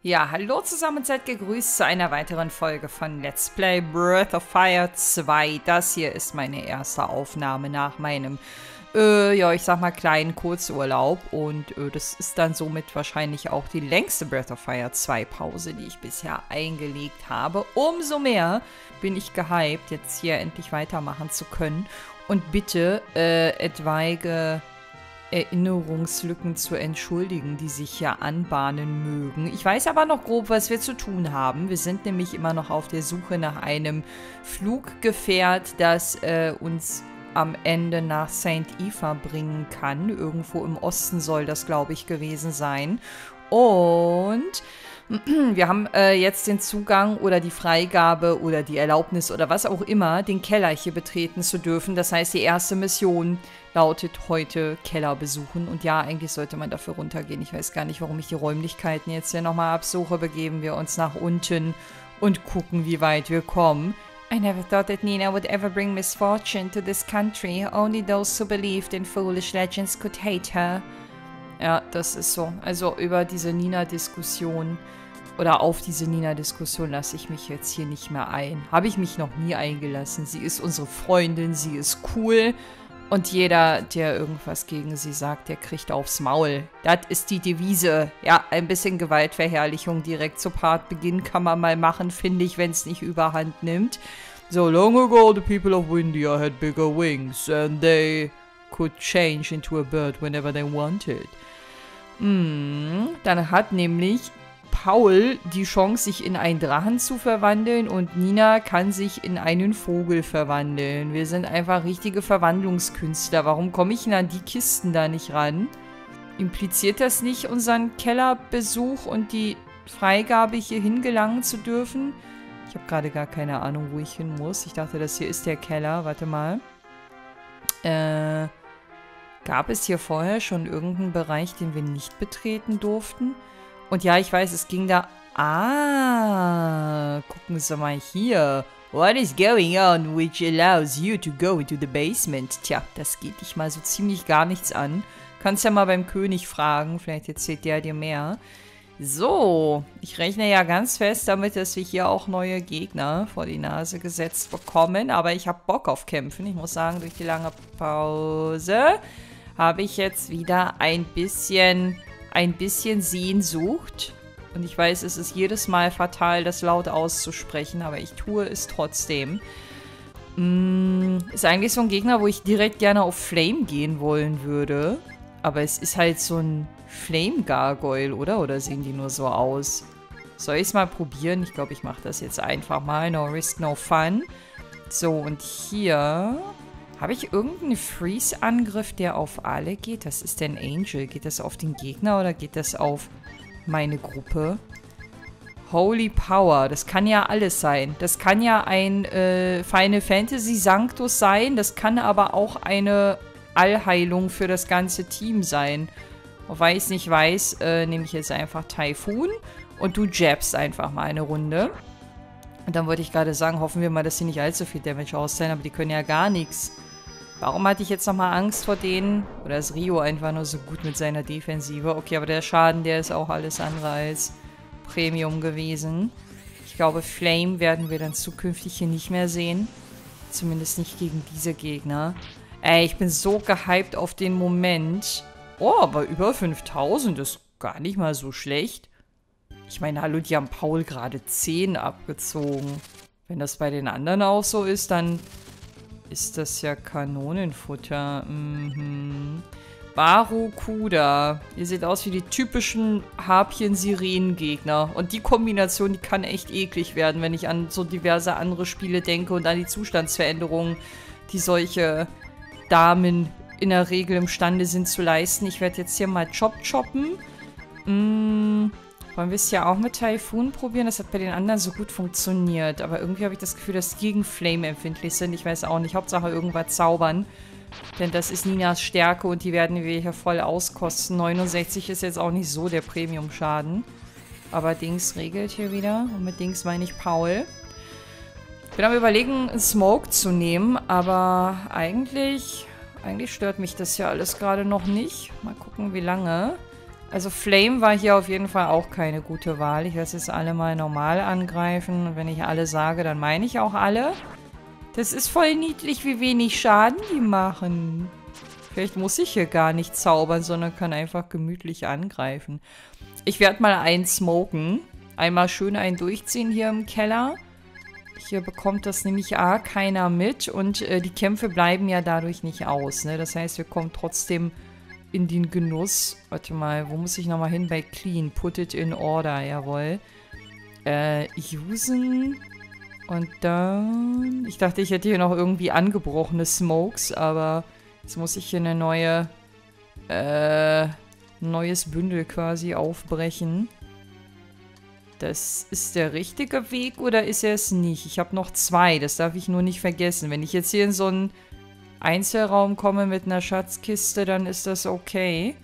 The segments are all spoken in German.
Ja, hallo zusammen und seid gegrüßt zu einer weiteren Folge von Let's Play Breath of Fire 2. Das hier ist meine erste Aufnahme nach meinem, ja, ich sag mal kleinen Kurzurlaub. Und das ist dann somit wahrscheinlich auch die längste Breath of Fire 2 Pause, die ich bisher eingelegt habe. Umso mehr bin ich gehypt, jetzt hier endlich weitermachen zu können. Und bitte etwaige Erinnerungslücken zu entschuldigen, die sich ja anbahnen mögen. Ich weiß aber noch grob, was wir zu tun haben. Wir sind nämlich immer noch auf der Suche nach einem Fluggefährt, das uns am Ende nach St. Eva bringen kann. Irgendwo im Osten soll das, glaube ich, gewesen sein. Und wir haben jetzt den Zugang oder die Freigabe oder die Erlaubnis oder was auch immer, den Keller hier betreten zu dürfen. Das heißt, die erste Mission lautet heute Keller besuchen. Und ja, eigentlich sollte man dafür runtergehen. Ich weiß gar nicht, warum ich die Räumlichkeiten jetzt hier nochmal absuche. Begeben wir uns nach unten und gucken, wie weit wir kommen. I never thought that Nina would ever bring misfortune to this country. Only those who believed in foolish legends could hate her. Ja, das ist so. Also über diese Nina-Diskussion oder auf diese Nina-Diskussion lasse ich mich jetzt hier nicht mehr ein. Habe ich mich noch nie eingelassen. Sie ist unsere Freundin, sie ist cool. Und jeder, der irgendwas gegen sie sagt, der kriegt aufs Maul. Das ist die Devise. Ja, ein bisschen Gewaltverherrlichung direkt zu Partbeginn kann man mal machen, finde ich, wenn es nicht überhand nimmt. So long ago the people of Windia had bigger wings and they could change into a bird whenever they wanted. Dann hat nämlich Paul die Chance, sich in einen Drachen zu verwandeln und Nina kann sich in einen Vogel verwandeln. Wir sind einfach richtige Verwandlungskünstler. Warum komme ich denn an die Kisten da nicht ran? Impliziert das nicht unseren Kellerbesuch und die Freigabe, hier hingelangen zu dürfen? Ich habe gerade gar keine Ahnung, wo ich hin muss. Ich dachte, das hier ist der Keller. Warte mal. Gab es hier vorher schon irgendeinen Bereich, den wir nicht betreten durften? Und ja, ich weiß, es ging da... Ah, gucken Sie mal hier. What is going on which allows you to go into the basement? Tja, das geht dich mal so ziemlich gar nichts an. Kannst ja mal beim König fragen, vielleicht erzählt der dir mehr. So, ich rechne ja ganz fest damit, dass wir hier auch neue Gegner vor die Nase gesetzt bekommen. Aber ich habe Bock auf Kämpfen. Ich muss sagen, durch die lange Pause habe ich jetzt wieder ein bisschen Sehnsucht. Und ich weiß, es ist jedes Mal fatal, das laut auszusprechen, aber ich tue es trotzdem. Ist eigentlich so ein Gegner, wo ich direkt gerne auf Flame gehen wollen würde. Aber es ist halt so ein Flame-Gargoyle, oder? Oder sehen die nur so aus? Soll ich es mal probieren? Ich glaube, ich mache das jetzt einfach mal. No risk, no fun. So, und hier... Habe ich irgendeinen Freeze-Angriff, der auf alle geht? Das ist denn Angel. Geht das auf den Gegner oder geht das auf meine Gruppe? Holy Power. Das kann ja alles sein. Das kann ja ein Final Fantasy Sanctus sein. Das kann aber auch eine Allheilung für das ganze Team sein. Wobei ich es nicht weiß, nehme ich jetzt einfach Typhoon. Und du jabst einfach mal eine Runde. Und dann wollte ich gerade sagen, hoffen wir mal, dass sie nicht allzu viel Damage austeilen. Aber die können ja gar nichts. Warum hatte ich jetzt nochmal Angst vor denen? Oder ist Rio einfach nur so gut mit seiner Defensive? Okay, aber der Schaden, der ist auch alles andere als Premium gewesen. Ich glaube, Flame werden wir dann zukünftig hier nicht mehr sehen. Zumindest nicht gegen diese Gegner. Ey, ich bin so gehypt auf den Moment. Oh, aber über 5000 ist gar nicht mal so schlecht. Ich meine, hallo, die haben Paul gerade 10 abgezogen. Wenn das bei den anderen auch so ist, dann... ist das ja Kanonenfutter. Barracuda. Ihr seht aus wie die typischen Harpien-Sirenen-Gegner. Und die Kombination, die kann echt eklig werden, wenn ich an so diverse andere Spiele denke und an die Zustandsveränderungen, die solche Damen in der Regel imstande sind zu leisten. Ich werde jetzt hier mal choppen. Wollen wir es ja auch mit Typhoon probieren? Das hat bei den anderen so gut funktioniert. Aber irgendwie habe ich das Gefühl, dass die gegen Flame empfindlich sind. Ich weiß auch nicht. Hauptsache irgendwas zaubern. Denn das ist Ninas Stärke und die werden wir hier voll auskosten. 69 ist jetzt auch nicht so der Premium-Schaden. Aber Dings regelt hier wieder. Und mit Dings meine ich Paul. Ich bin am Überlegen, einen Smoke zu nehmen. Aber eigentlich stört mich das ja alles gerade noch nicht. Mal gucken, wie lange. Also Flame war hier auf jeden Fall auch keine gute Wahl. Ich lasse jetzt alle mal normal angreifen. Und wenn ich alle sage, dann meine ich auch alle. Das ist voll niedlich, wie wenig Schaden die machen. Vielleicht muss ich hier gar nicht zaubern, sondern kann einfach gemütlich angreifen. Ich werde mal einen smoken. Einmal schön einen durchziehen hier im Keller. Hier bekommt das nämlich keiner mit. Und die Kämpfe bleiben ja dadurch nicht aus. Ne? Das heißt, wir kommen trotzdem in den Genuss. Warte mal, wo muss ich nochmal hin? Bei Clean. Put it in order, jawohl. Usen. Und dann... Ich dachte, ich hätte hier noch irgendwie angebrochene Smokes, aber jetzt muss ich hier eine neue... neues Bündel quasi aufbrechen. Das ist der richtige Weg oder ist er es nicht? Ich habe noch 2, das darf ich nur nicht vergessen. Wenn ich jetzt hier in so einen Einzelraum komme mit einer Schatzkiste, dann ist das okay.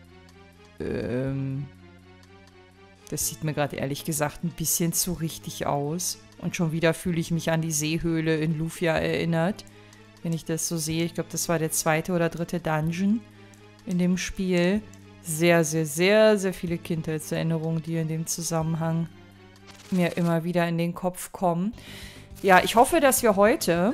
Das sieht mir gerade ehrlich gesagt ein bisschen zu richtig aus. Und schon wieder fühle ich mich an die Seehöhle in Lufia erinnert. Wenn ich das so sehe. Ich glaube, das war der 2. oder 3. Dungeon in dem Spiel. Sehr, sehr, sehr, sehr viele Kindheitserinnerungen, die in dem Zusammenhang mir immer wieder in den Kopf kommen. Ja, ich hoffe, dass wir heute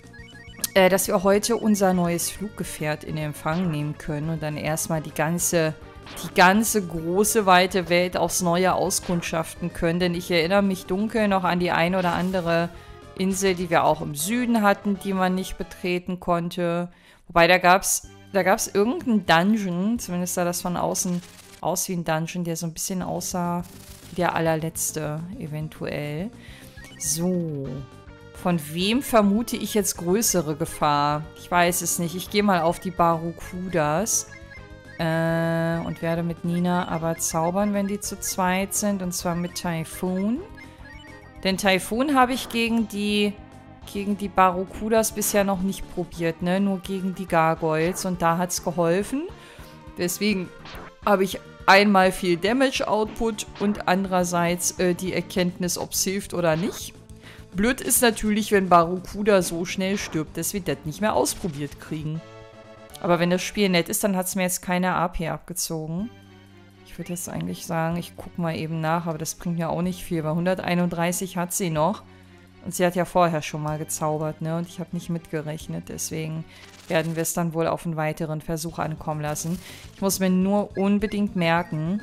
unser neues Fluggefährt in Empfang nehmen können und dann erstmal die ganze große, weite Welt aufs Neue auskundschaften können. Denn ich erinnere mich dunkel noch an die ein oder andere Insel, die wir auch im Süden hatten, die man nicht betreten konnte. Wobei, da gab's irgendeinen Dungeon, zumindest sah das von außen aus wie ein Dungeon, der so ein bisschen aussah wie der allerletzte, eventuell. So. Von wem vermute ich jetzt größere Gefahr? Ich weiß es nicht. Ich gehe mal auf die Barracudas. Und werde mit Nina aber zaubern, wenn die zu zweit sind. Und zwar mit Typhoon. Denn Typhoon habe ich gegen die Barracudas bisher noch nicht probiert, ne? Nur gegen die Gargoyles. Und da hat es geholfen. Deswegen habe ich einmal viel Damage-Output und andererseits die Erkenntnis, ob es hilft oder nicht. Blöd ist natürlich, wenn Barracuda so schnell stirbt, dass wir das nicht mehr ausprobiert kriegen. Aber wenn das Spiel nett ist, dann hat es mir jetzt keine AP abgezogen. Ich würde jetzt eigentlich sagen, ich gucke mal eben nach, aber das bringt ja auch nicht viel, weil 131 hat sie noch. Und sie hat ja vorher schon mal gezaubert, ne? Und ich habe nicht mitgerechnet, deswegen werden wir es dann wohl auf einen weiteren Versuch ankommen lassen. Ich muss mir nur unbedingt merken,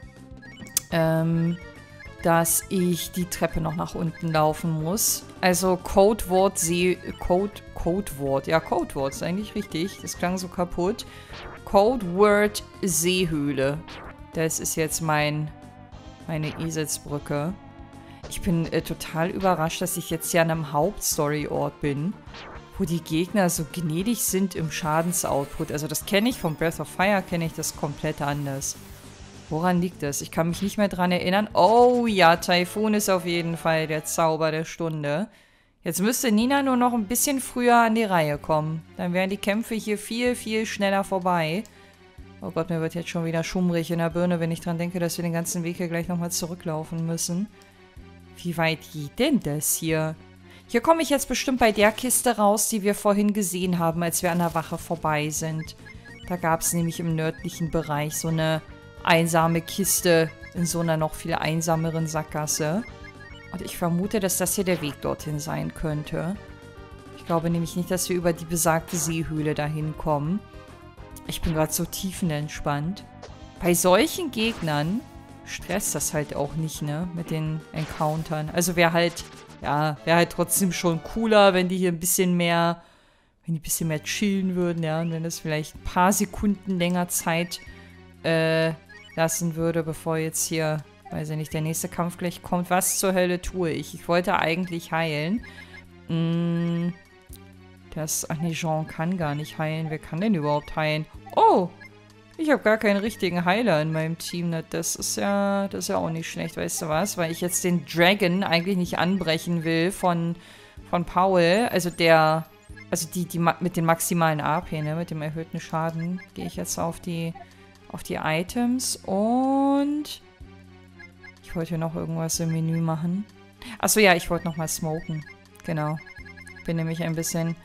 dass ich die Treppe noch nach unten laufen muss. Also Codewort Codewort. Ja, Codewort ist eigentlich richtig. Das klang so kaputt. Codeword Seehöhle. Das ist jetzt meine Eselsbrücke. Ich bin total überrascht, dass ich jetzt hier an einem Hauptstory-Ort bin, wo die Gegner so gnädig sind im Schadensoutput. Also das kenne ich von Breath of Fire, kenne ich das komplett anders. Woran liegt das? Ich kann mich nicht mehr dran erinnern. Oh ja, Typhoon ist auf jeden Fall der Zauber der Stunde. Jetzt müsste Nina nur noch ein bisschen früher an die Reihe kommen. Dann wären die Kämpfe hier viel, viel schneller vorbei. Oh Gott, mir wird jetzt schon wieder schummrig in der Birne, wenn ich dran denke, dass wir den ganzen Weg hier gleich nochmal zurücklaufen müssen. Wie weit geht denn das hier? Hier komme ich jetzt bestimmt bei der Kiste raus, die wir vorhin gesehen haben, als wir an der Wache vorbei sind. Da gab es nämlich im nördlichen Bereich so eine einsame Kiste in so einer noch viel einsameren Sackgasse. Und ich vermute, dass das hier der Weg dorthin sein könnte. Ich glaube nämlich nicht, dass wir über die besagte Seehöhle dahin kommen. Ich bin gerade so tiefenentspannt. Bei solchen Gegnern stresst das halt auch nicht, ne? Mit den Encountern. Also wäre halt trotzdem schon cooler, wenn die hier ein bisschen mehr, chillen würden, ja. Und wenn das vielleicht ein paar Sekunden länger Zeit lassen würde, bevor jetzt hier, weiß ich nicht, der nächste Kampf gleich kommt. Was zur Hölle tue ich? Ich wollte eigentlich heilen. Ach nee, Jean kann gar nicht heilen. Wer kann denn überhaupt heilen? Oh! Ich habe gar keinen richtigen Heiler in meinem Team. Das ist ja auch nicht schlecht, weißt du was? Weil ich jetzt den Dragon eigentlich nicht anbrechen will von Paul. Also die mit den maximalen AP, ne? Mit dem erhöhten Schaden gehe ich jetzt auf die Items und ich wollte hier noch irgendwas im Menü machen. Achso, ja, ich wollte nochmal smoken. Genau. Bin nämlich ein bisschen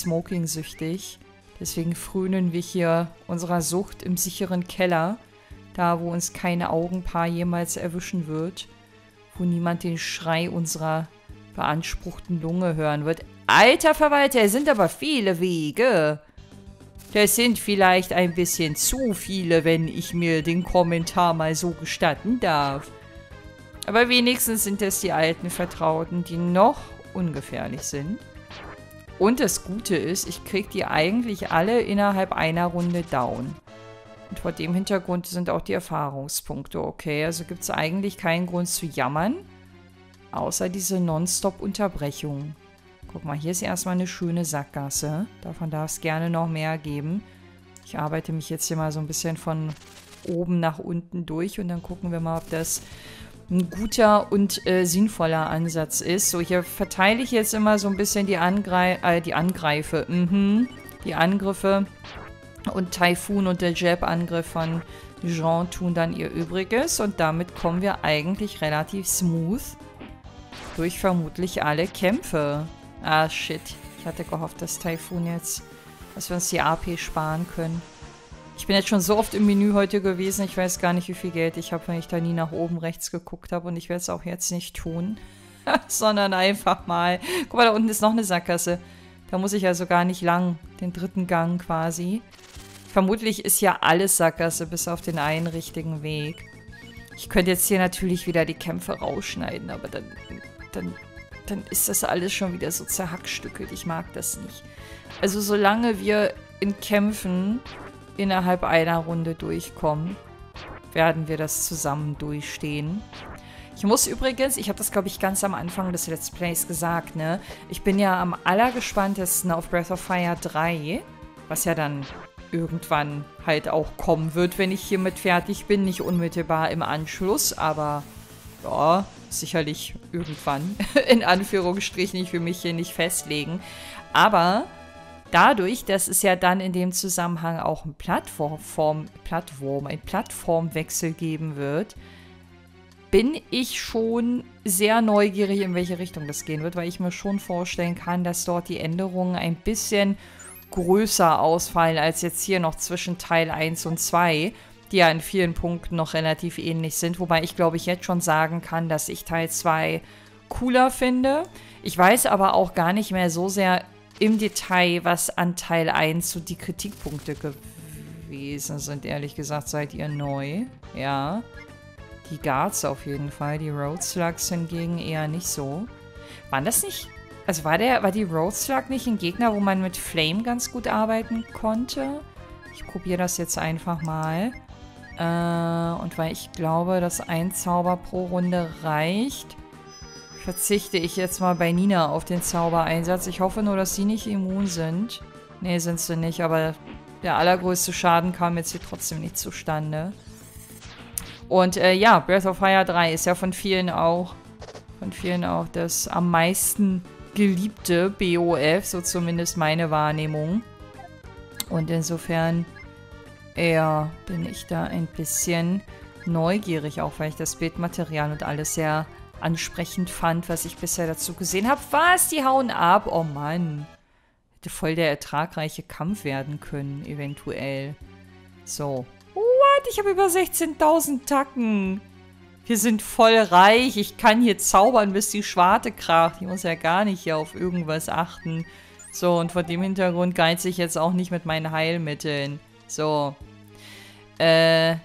smoking-süchtig. Deswegen frönen wir hier unserer Sucht im sicheren Keller. Da, wo uns kein Augenpaar jemals erwischen wird. Wo niemand den Schrei unserer beanspruchten Lunge hören wird. Alter Verwalter, es sind aber viele Wege. Das sind vielleicht ein bisschen zu viele, wenn ich mir den Kommentar mal so gestatten darf. Aber wenigstens sind es die alten Vertrauten, die noch ungefährlich sind. Und das Gute ist, ich kriege die eigentlich alle innerhalb einer Runde down. Und vor dem Hintergrund sind auch die Erfahrungspunkte okay. Also gibt es eigentlich keinen Grund zu jammern, außer diese Nonstop-Unterbrechung. Guck mal, hier ist erstmal eine schöne Sackgasse. Davon darf es gerne noch mehr geben. Ich arbeite mich jetzt hier mal so ein bisschen von oben nach unten durch und dann gucken wir mal, ob das ein guter und sinnvoller Ansatz ist. So, hier verteile ich jetzt immer so ein bisschen die Angriffe. Die Angriffe. Und Typhoon und der Jab-Angriff von Jean tun dann ihr Übriges. Und damit kommen wir eigentlich relativ smooth durch vermutlich alle Kämpfe. Ah, shit. Ich hatte gehofft, dass Typhoon jetzt, dass wir uns die AP sparen können. Ich bin jetzt schon so oft im Menü heute gewesen. Ich weiß gar nicht, wie viel Geld ich habe, wenn ich da nie nach oben rechts geguckt habe. Und ich werde es auch jetzt nicht tun. Sondern einfach mal. Guck mal, da unten ist noch eine Sackgasse. Da muss ich also gar nicht lang. Den dritten Gang quasi. Vermutlich ist ja alles Sackgasse, bis auf den einen richtigen Weg. Ich könnte jetzt hier natürlich wieder die Kämpfe rausschneiden, aber dann ist das alles schon wieder so zerhackstückelt. Ich mag das nicht. Also solange wir in Kämpfen innerhalb einer Runde durchkommen, werden wir das zusammen durchstehen. Ich muss übrigens, ich habe das glaube ich ganz am Anfang des Let's Plays gesagt, ne? Ich bin ja am allergespanntesten auf Breath of Fire 3, was ja dann irgendwann halt auch kommen wird, wenn ich hiermit fertig bin. Nicht unmittelbar im Anschluss, aber ja, sicherlich irgendwann. In Anführungsstrichen, ich will mich hier nicht festlegen. Aber dadurch, dass es ja dann in dem Zusammenhang auch einen Plattformwechsel geben wird, bin ich schon sehr neugierig, in welche Richtung das gehen wird, weil ich mir schon vorstellen kann, dass dort die Änderungen ein bisschen größer ausfallen als jetzt hier noch zwischen Teil 1 und 2, die ja in vielen Punkten noch relativ ähnlich sind, wobei ich glaube ich jetzt schon sagen kann, dass ich Teil 2 cooler finde. Ich weiß aber auch gar nicht mehr so sehr im Detail, was an Teil 1 so die Kritikpunkte gewesen sind. Ehrlich gesagt, seid ihr neu? Ja. Die Guards auf jeden Fall, die Road Slugs hingegen eher nicht so. Waren das nicht... Also war die Road Slug nicht ein Gegner, wo man mit Flame ganz gut arbeiten konnte? Ich probiere das jetzt einfach mal. Und weil ich glaube, dass ein Zauber pro Runde reicht, verzichte ich jetzt mal bei Nina auf den Zaubereinsatz. Ich hoffe nur, dass sie nicht immun sind. Nee, sind sie nicht, aber der allergrößte Schaden kam jetzt hier trotzdem nicht zustande. Und ja, Breath of Fire 3 ist ja von vielen auch das am meisten geliebte BOF, so zumindest meine Wahrnehmung. Und insofern, ja, bin ich da ein bisschen neugierig, auch weil ich das Bildmaterial und alles sehr ansprechend fand, was ich bisher dazu gesehen habe. Was? Die hauen ab? Oh Mann. Hätte voll der ertragreiche Kampf werden können, eventuell. So. What? Ich habe über 16.000 Tacken. Wir sind voll reich. Ich kann hier zaubern, bis die Schwarte kracht. Ich muss ja gar nicht hier auf irgendwas achten. So, und vor dem Hintergrund geize ich jetzt auch nicht mit meinen Heilmitteln. So. Da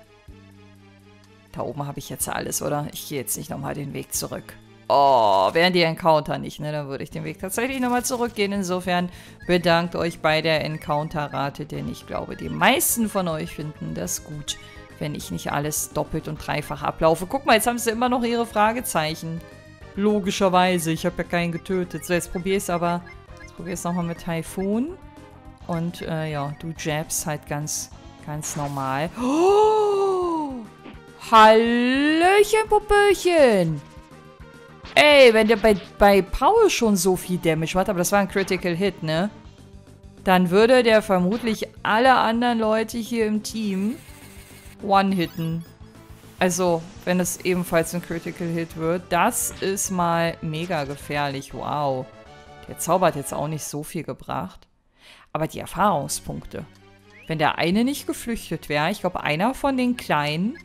oben habe ich jetzt alles, oder? Ich gehe jetzt nicht nochmal den Weg zurück. Oh, wären die Encounter nicht, ne? Dann würde ich den Weg tatsächlich nochmal zurückgehen. Insofern bedankt euch bei der Encounter-Rate, denn ich glaube, die meisten von euch finden das gut, wenn ich nicht alles doppelt und dreifach ablaufe. Guck mal, jetzt haben sie immer noch ihre Fragezeichen. Logischerweise, ich habe ja keinen getötet. So, jetzt probiere ich es aber. Jetzt probiere ich es nochmal mit Typhoon. Und ja, du jabst halt ganz normal. Oh! Hallöchen, Popöchen! Ey, wenn der bei Paul schon so viel Damage macht, aber das war ein Critical Hit, ne? Dann würde der vermutlich alle anderen Leute hier im Team one-hitten. Also, wenn es ebenfalls ein Critical Hit wird, das ist mal mega gefährlich. Wow. Der Zauber hat jetzt auch nicht so viel gebracht. Aber die Erfahrungspunkte. Wenn der eine nicht geflüchtet wäre, ich glaube, einer von den Kleinen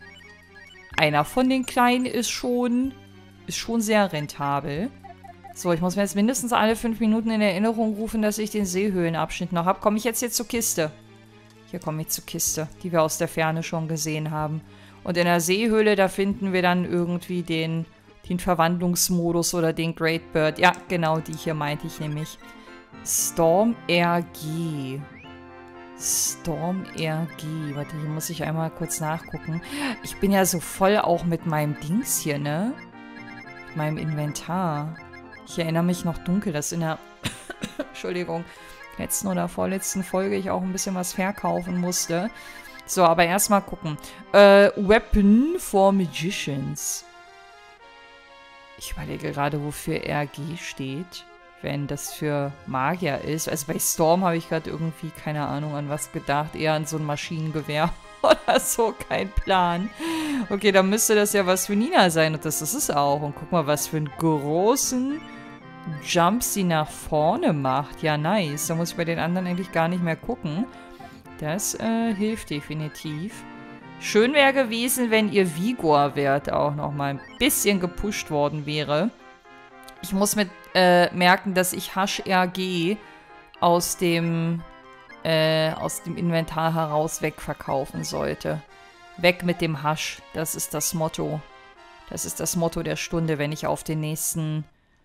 ist schon sehr rentabel. So, ich muss mir jetzt mindestens alle 5 Minuten in Erinnerung rufen, dass ich den Seehöhlenabschnitt noch habe. Komme ich jetzt hier zur Kiste? Hier komme ich zur Kiste, die wir aus der Ferne schon gesehen haben. Und in der Seehöhle, da finden wir dann irgendwie den Verwandlungsmodus oder den Great Bird. Ja, genau, die hier meinte ich nämlich. Storm RG. Storm RG. Warte, hier muss ich einmal kurz nachgucken. Ich bin ja so voll auch mit meinem Dings hier, ne? Mit meinem Inventar. Ich erinnere mich noch dunkel, dass in der Entschuldigung, letzten oder vorletzten Folge ich auch ein bisschen was verkaufen musste. So, aber erstmal gucken. Weapon for Magicians. Ich überlege gerade, wofür RG steht. Wenn das für Magier ist. Also bei Storm habe ich gerade irgendwie, keine Ahnung, an was gedacht. Eher an so ein Maschinengewehr oder so. Kein Plan. Okay, dann müsste das ja was für Nina sein. Und das ist es auch. Und guck mal, was für einen großen Jump sie nach vorne macht. Ja, nice. Da muss ich bei den anderen eigentlich gar nicht mehr gucken. Das hilft definitiv. Schön wäre gewesen, wenn ihr Vigor-Wert auch noch mal ein bisschen gepusht worden wäre. Ich muss merken, dass ich Hash RG aus dem Inventar heraus wegverkaufen sollte. Weg mit dem Hash. Das ist das Motto. Das ist das Motto der Stunde, wenn ich auf den nächsten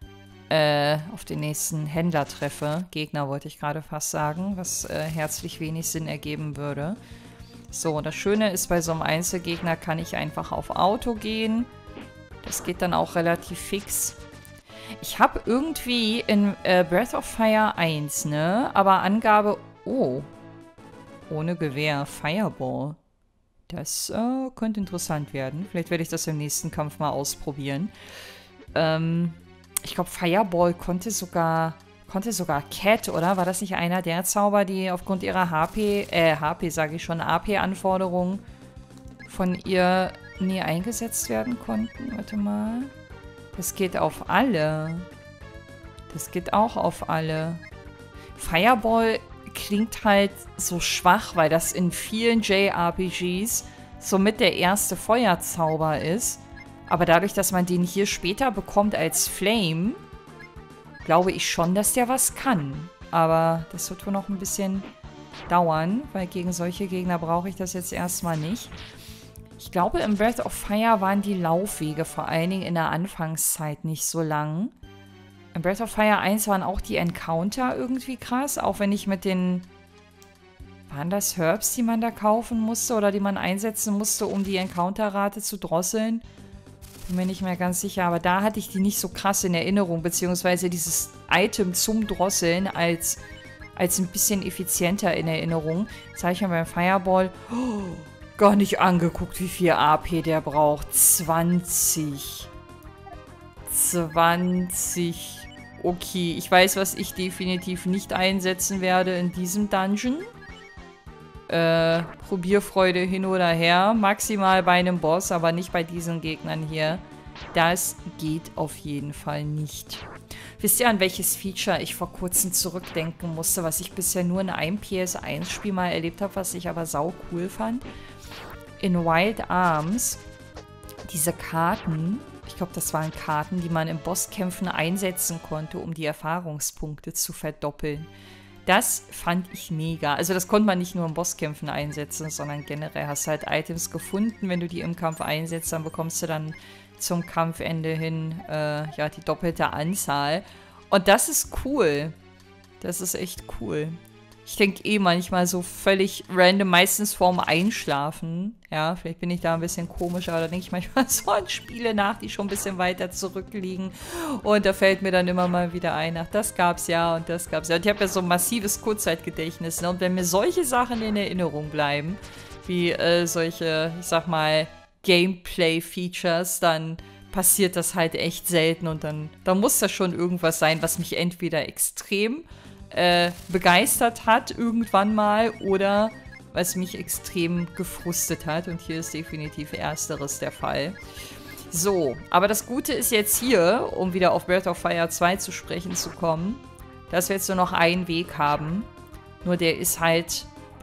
Händler treffe. Gegner wollte ich gerade fast sagen, was herzlich wenig Sinn ergeben würde. So, das Schöne ist, bei so einem Einzelgegner kann ich einfach auf Auto gehen. Das geht dann auch relativ fix. Ich habe irgendwie in Breath of Fire 1, ne? Aber Angabe... Oh. Ohne Gewehr. Fireball. Das könnte interessant werden. Vielleicht werde ich das im nächsten Kampf mal ausprobieren. Ich glaube, Fireball konnte sogar Cat, oder? War das nicht einer der Zauber, die aufgrund ihrer HP sage ich schon, AP-Anforderungen von ihr nie eingesetzt werden konnten? Warte mal. Das geht auf alle. Das geht auch auf alle. Fireball klingt halt so schwach, weil das in vielen JRPGs somit der erste Feuerzauber ist. Aber dadurch, dass man den hier später bekommt als Flame, glaube ich schon, dass der was kann. Aber das wird wohl noch ein bisschen dauern, weil gegen solche Gegner brauche ich das jetzt erstmal nicht. Ich glaube, im Breath of Fire waren die Laufwege vor allen Dingen in der Anfangszeit nicht so lang. Im Breath of Fire 1 waren auch die Encounter irgendwie krass, auch wenn ich mit den... Waren das Herbs, die man da kaufen musste oder die man einsetzen musste, um die Encounter-Rate zu drosseln? Bin mir nicht mehr ganz sicher, aber da hatte ich die nicht so krass in Erinnerung, beziehungsweise dieses Item zum Drosseln als ein bisschen effizienter in Erinnerung. Jetzt habe ich mir beim Fireball gar nicht angeguckt, wie viel AP der braucht. 20. 20. Okay, ich weiß, was ich definitiv nicht einsetzen werde in diesem Dungeon. Probierfreude hin oder her. Maximal bei einem Boss, aber nicht bei diesen Gegnern hier. Das geht auf jeden Fall nicht. Wisst ihr, an welches Feature ich vor kurzem zurückdenken musste, was ich bisher nur in einem PS1-Spiel mal erlebt habe, was ich aber sau cool fand? In Wild Arms, diese Karten, ich glaube, das waren Karten, die man in Bosskämpfen einsetzen konnte, um die Erfahrungspunkte zu verdoppeln. Das fand ich mega. Also das konnte man nicht nur in Bosskämpfen einsetzen, sondern generell hast du halt Items gefunden. Wenn du die im Kampf einsetzt, dann bekommst du dann zum Kampfende hin ja, die doppelte Anzahl. Und das ist cool. Das ist echt cool. Ich denke eh manchmal so völlig random, meistens vorm Einschlafen. Ja, vielleicht bin ich da ein bisschen komisch, aber da denke ich manchmal so an Spiele nach, die schon ein bisschen weiter zurückliegen. Und da fällt mir dann immer mal wieder ein, ach, das gab's ja und das gab's ja. Und ich habe ja so ein massives Kurzzeitgedächtnis. Ne? Und wenn mir solche Sachen in Erinnerung bleiben, wie solche, ich sag mal, Gameplay-Features, dann passiert das halt echt selten. Und dann muss das schon irgendwas sein, was mich entweder extrem begeistert hat irgendwann mal oder was mich extrem gefrustet hat. Und hier ist definitiv Ersteres der Fall. So, aber das Gute ist jetzt hier, um wieder auf Breath of Fire 2 zu sprechen zu kommen, dass wir jetzt nur noch einen Weg haben. Nur der ist halt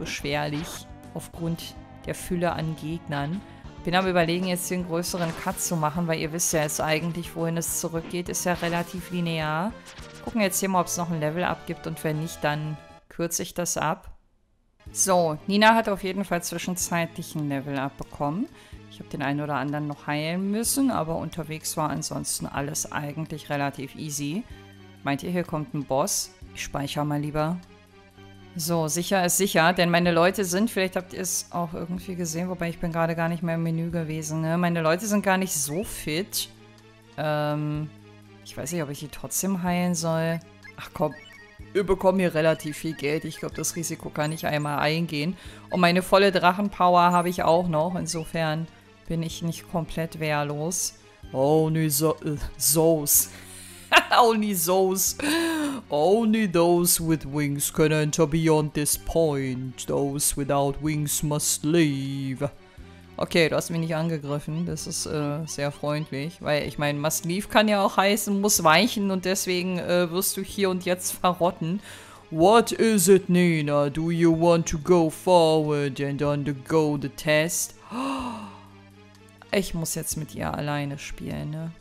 beschwerlich aufgrund der Fülle an Gegnern. Bin am Überlegen, jetzt hier einen größeren Cut zu machen, weil ihr wisst ja jetzt eigentlich, wohin es zurückgeht. Ist ja relativ linear. Gucken jetzt hier mal, ob es noch ein Level-Up gibt und wenn nicht, dann kürze ich das ab. So, Nina hat auf jeden Fall zwischenzeitlich ein Level-Up bekommen. Ich habe den einen oder anderen noch heilen müssen, aber unterwegs war ansonsten alles eigentlich relativ easy. Meint ihr, hier kommt ein Boss? Ich speichere mal lieber. So, sicher ist sicher, denn meine Leute sind, vielleicht habt ihr es auch irgendwie gesehen, wobei ich bin gerade gar nicht mehr im Menü gewesen, ne? Meine Leute sind gar nicht so fit. Ich weiß nicht, ob ich die trotzdem heilen soll. Ach komm, wir bekommen hier relativ viel Geld. Ich glaube, das Risiko kann ich einmal eingehen. Und meine volle Drachenpower habe ich auch noch, insofern bin ich nicht komplett wehrlos. Only those. Only those. Only those with wings can enter beyond this point. Those without wings must leave. Okay, du hast mich nicht angegriffen. Das ist sehr freundlich. Weil, ich meine, must leave kann ja auch heißen, muss weichen. Und deswegen wirst du hier und jetzt verrotten. What is it, Nina? Do you want to go forward and undergo the test? Ich muss jetzt mit ihr alleine spielen, ne?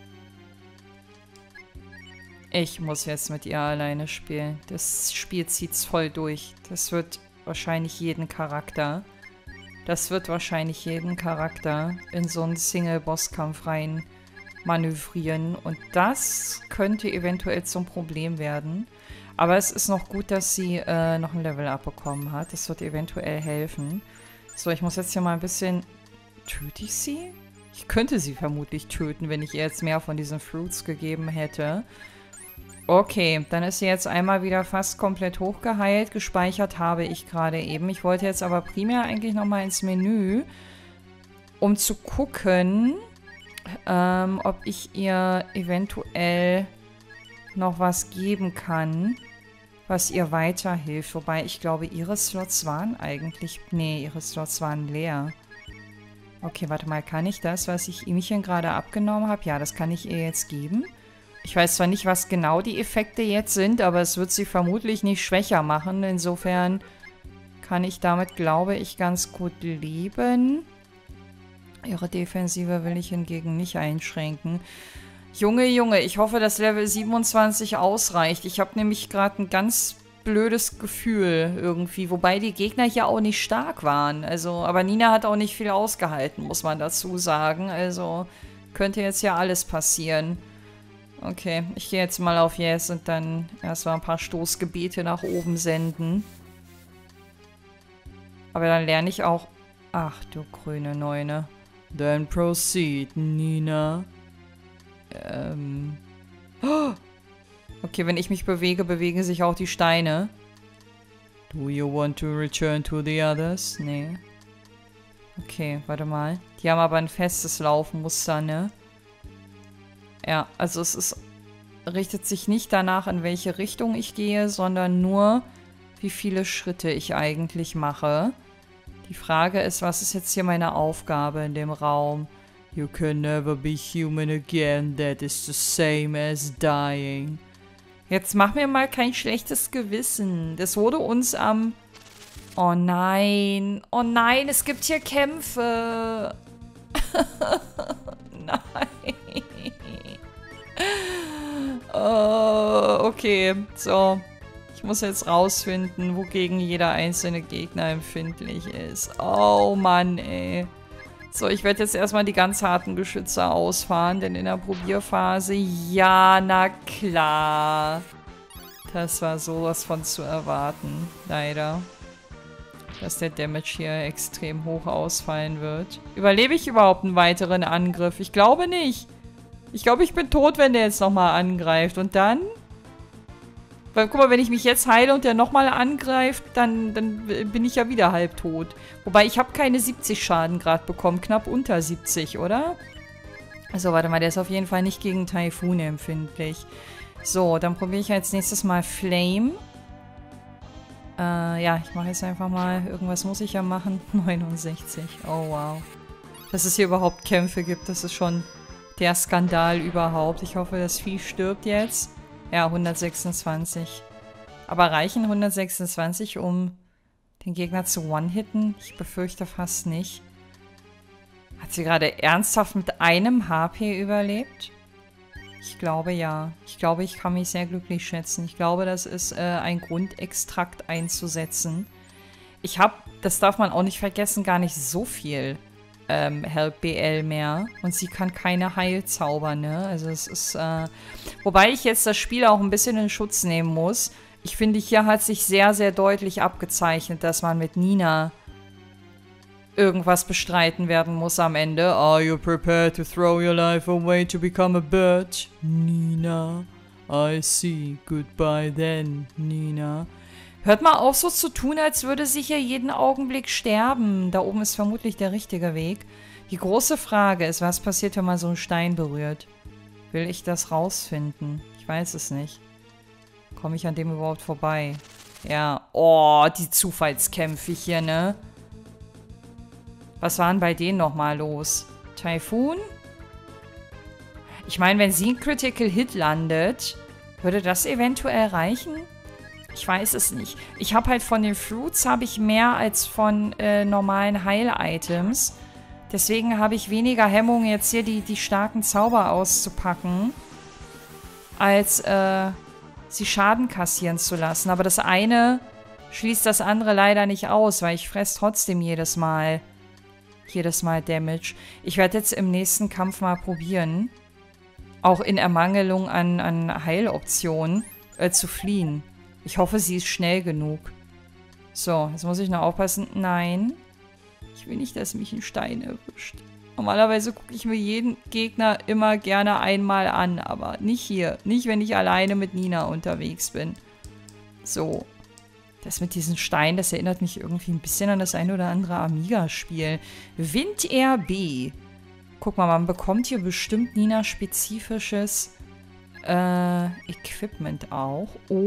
Ich muss jetzt mit ihr alleine spielen. Das Spiel zieht's voll durch. Das wird wahrscheinlich jeden Charakter. Das wird wahrscheinlich jeden Charakter in so einen Single-Bosskampf rein manövrieren. Und das könnte eventuell zum Problem werden. Aber es ist noch gut, dass sie noch ein Level-Up bekommen hat. Das wird eventuell helfen. So, ich muss jetzt hier mal ein bisschen... Töte ich sie? Ich könnte sie vermutlich töten, wenn ich ihr jetzt mehr von diesen Fruits gegeben hätte. Okay, dann ist sie jetzt einmal wieder fast komplett hochgeheilt. Gespeichert habe ich gerade eben. Ich wollte jetzt aber primär eigentlich nochmal ins Menü, um zu gucken, ob ich ihr eventuell noch was geben kann, was ihr weiterhilft. Wobei, ich glaube, ihre Slots waren eigentlich... Nee, ihre Slots waren leer. Okay, warte mal, kann ich das, was ich ihmchen gerade abgenommen habe? Ja, das kann ich ihr jetzt geben. Ich weiß zwar nicht, was genau die Effekte jetzt sind, aber es wird sie vermutlich nicht schwächer machen. Insofern kann ich damit, glaube ich, ganz gut leben. Ihre Defensive will ich hingegen nicht einschränken. Junge, Junge, ich hoffe, dass Level 27 ausreicht. Ich habe nämlich gerade ein ganz blödes Gefühl irgendwie. Wobei die Gegner hier auch nicht stark waren. Also, aber Nina hat auch nicht viel ausgehalten, muss man dazu sagen. Also könnte jetzt ja alles passieren. Okay, ich gehe jetzt mal auf Yes und dann erstmal ein paar Stoßgebete nach oben senden. Aber dann lerne ich auch... Ach du grüne Neune. Then proceed, Nina. Okay, wenn ich mich bewege, bewegen sich auch die Steine. Do you want to return to the others? Nee. Okay, warte mal. Die haben aber ein festes Laufmuster, ne? Ja, also richtet sich nicht danach, in welche Richtung ich gehe, sondern nur, wie viele Schritte ich eigentlich mache. Die Frage ist, was ist jetzt hier meine Aufgabe in dem Raum? You can never be human again, that is the same as dying. Jetzt mach mir mal kein schlechtes Gewissen. Das wurde uns am... Oh nein, es gibt hier Kämpfe. Nein. Okay, so. Ich muss jetzt rausfinden, wogegen jeder einzelne Gegner empfindlich ist. Oh Mann, ey. So, ich werde jetzt erstmal die ganz harten Geschütze ausfahren, denn in der Probierphase, ja, na klar. Das war sowas von zu erwarten, leider. Dass der Damage hier extrem hoch ausfallen wird. Überlebe ich überhaupt einen weiteren Angriff? Ich glaube nicht. Ich glaube, ich bin tot, wenn der jetzt nochmal angreift. Und dann? Weil, guck mal, wenn ich mich jetzt heile und der nochmal angreift, dann bin ich ja wieder halbtot. Wobei, ich habe keine 70 Schaden gerade bekommen. Knapp unter 70, oder? Also, warte mal, der ist auf jeden Fall nicht gegen Taifune empfindlich. So, dann probiere ich als nächstes mal Flame. Ja, ich mache jetzt einfach mal, irgendwas muss ich ja machen. 69. Oh, wow. Dass es hier überhaupt Kämpfe gibt, das ist schon der Skandal überhaupt. Ich hoffe, das Vieh stirbt jetzt. Ja, 126. Aber reichen 126, um den Gegner zu one-hitten? Ich befürchte fast nicht. Hat sie gerade ernsthaft mit einem HP überlebt? Ich glaube ja. Ich glaube, ich kann mich sehr glücklich schätzen. Ich glaube, das ist ein Grundextrakt einzusetzen. Ich habe, das darf man auch nicht vergessen, gar nicht so viel Help BL mehr. Und sie kann keine Heilzauber, ne? Also es ist, wobei ich jetzt das Spiel auch ein bisschen in Schutz nehmen muss. Ich finde, hier hat sich sehr, sehr deutlich abgezeichnet, dass man mit Nina irgendwas bestreiten werden muss am Ende. Are you prepared to throw your life away to become a bird? Nina, I see. Goodbye then, Nina. Hört mal auf, so zu tun, als würde sie hier jeden Augenblick sterben. Da oben ist vermutlich der richtige Weg. Die große Frage ist, was passiert, wenn man so einen Stein berührt? Will ich das rausfinden? Ich weiß es nicht. Komme ich an dem überhaupt vorbei? Ja. Oh, die Zufallskämpfe hier, ne? Was war denn bei denen nochmal los? Typhoon? Ich meine, wenn sie einen Critical Hit landet, würde das eventuell reichen? Ich weiß es nicht. Ich habe halt von den Fruits habe ich mehr als von normalen Heil-Items. Deswegen habe ich weniger Hemmung, jetzt hier die starken Zauber auszupacken, als sie Schaden kassieren zu lassen. Aber das eine schließt das andere leider nicht aus, weil ich fresse trotzdem jedes Mal Damage. Ich werde jetzt im nächsten Kampf mal probieren, auch in Ermangelung an Heiloptionen zu fliehen. Ich hoffe, sie ist schnell genug. So, jetzt muss ich noch aufpassen. Nein. Ich will nicht, dass mich ein Stein erwischt. Normalerweise gucke ich mir jeden Gegner immer gerne einmal an, aber nicht hier. Nicht, wenn ich alleine mit Nina unterwegs bin. So. Das mit diesen Steinen, das erinnert mich irgendwie ein bisschen an das ein oder andere Amiga-Spiel. Windair B. Guck mal, man bekommt hier bestimmt Nina-spezifisches Equipment auch.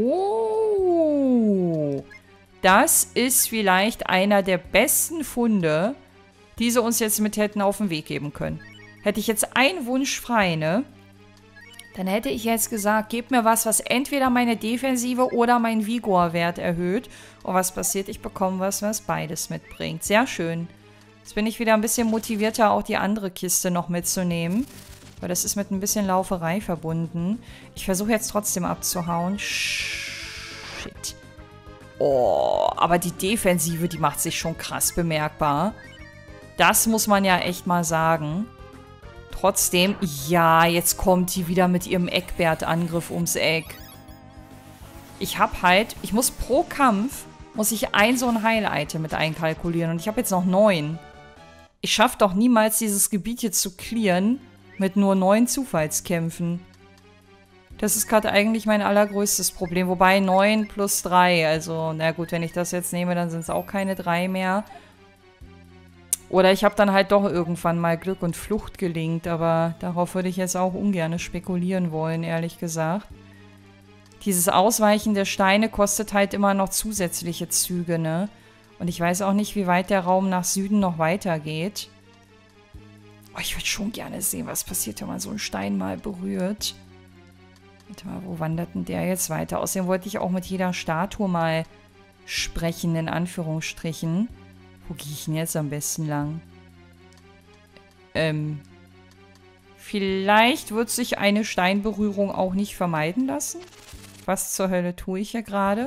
Oh! Das ist vielleicht einer der besten Funde, die sie uns jetzt mit hätten auf den Weg geben können. Hätte ich jetzt einen Wunsch frei, ne? Dann hätte ich jetzt gesagt, gebt mir was entweder meine Defensive oder meinen Vigor-Wert erhöht. Und was passiert? Ich bekomme was beides mitbringt. Sehr schön. Jetzt bin ich wieder ein bisschen motivierter, auch die andere Kiste noch mitzunehmen. Weil das ist mit ein bisschen Lauferei verbunden. Ich versuche jetzt trotzdem abzuhauen. Shit. Oh, aber die Defensive, die macht sich schon krass bemerkbar. Das muss man ja echt mal sagen. Trotzdem, ja, jetzt kommt die wieder mit ihrem Eckbert-Angriff ums Eck. Ich muss pro Kampf, muss ich ein so ein Heil-Item mit einkalkulieren. Und ich habe jetzt noch 9. Ich schaffe doch niemals, dieses Gebiet jetzt zu clearen mit nur 9 Zufallskämpfen. Das ist gerade eigentlich mein allergrößtes Problem. Wobei 9 plus 3, also, na gut, wenn ich das jetzt nehme, dann sind es auch keine 3 mehr. Oder ich habe dann halt doch irgendwann mal Glück und Flucht gelingt, aber darauf würde ich jetzt auch ungern spekulieren wollen, ehrlich gesagt. Dieses Ausweichen der Steine kostet halt immer noch zusätzliche Züge, ne? Und ich weiß auch nicht, wie weit der Raum nach Süden noch weitergeht. Oh, ich würde schon gerne sehen, was passiert, wenn man so einen Stein mal berührt. Warte mal, wo wandert denn der jetzt weiter? Außerdem wollte ich auch mit jeder Statue mal sprechen, in Anführungsstrichen. Wo gehe ich denn jetzt am besten lang? Vielleicht wird sich eine Steinberührung auch nicht vermeiden lassen. Was zur Hölle tue ich hier gerade?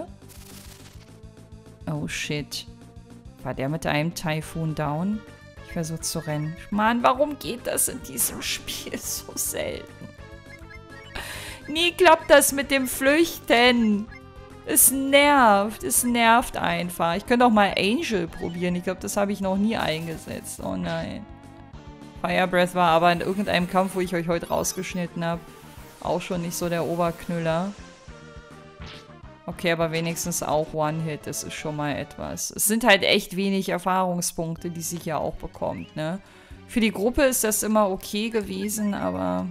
Oh shit. War der mit einem Typhoon down? Ich versuche zu rennen. Mann, warum geht das in diesem Spiel so selten? Nie klappt das mit dem Flüchten. Es nervt einfach. Ich könnte auch mal Angel probieren. Ich glaube, das habe ich noch nie eingesetzt. Oh nein. Fire Breath war aber in irgendeinem Kampf, wo ich euch heute rausgeschnitten habe, auch schon nicht so der Oberknüller. Okay, aber wenigstens auch One-Hit. Das ist schon mal etwas. Es sind halt echt wenig Erfahrungspunkte, die sie hier auch bekommt, ne? Für die Gruppe ist das immer okay gewesen, aber...